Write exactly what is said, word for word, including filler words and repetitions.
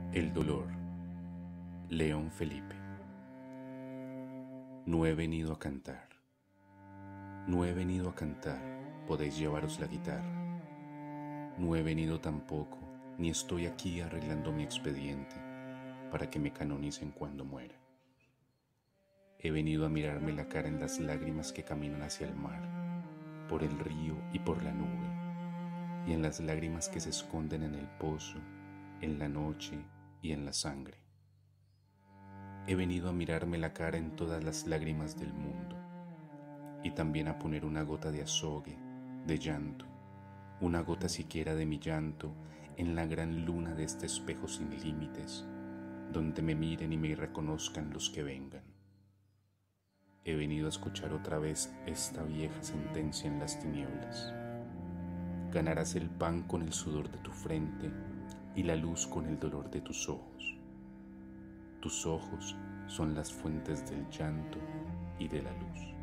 El dolor. León Felipe. No he venido a cantar. No he venido a cantar, podéis llevaros la guitarra. No he venido tampoco, ni estoy aquí arreglando mi expediente para que me canonicen cuando muera. He venido a mirarme la cara en las lágrimas que caminan hacia el mar, por el río y por la nube, y en las lágrimas que se esconden en el pozo, en la noche y en la sangre. He venido a mirarme la cara en todas las lágrimas del mundo, y también a poner una gota de azogue, de llanto, una gota siquiera de mi llanto en la gran luna de este espejo sin límites, donde me miren y me reconozcan los que vengan. He venido a escuchar otra vez esta vieja sentencia en las tinieblas. Ganarás el pan con el sudor de tu frente y la luz con el dolor de tus ojos. Tus ojos son las fuentes del llanto y de la luz.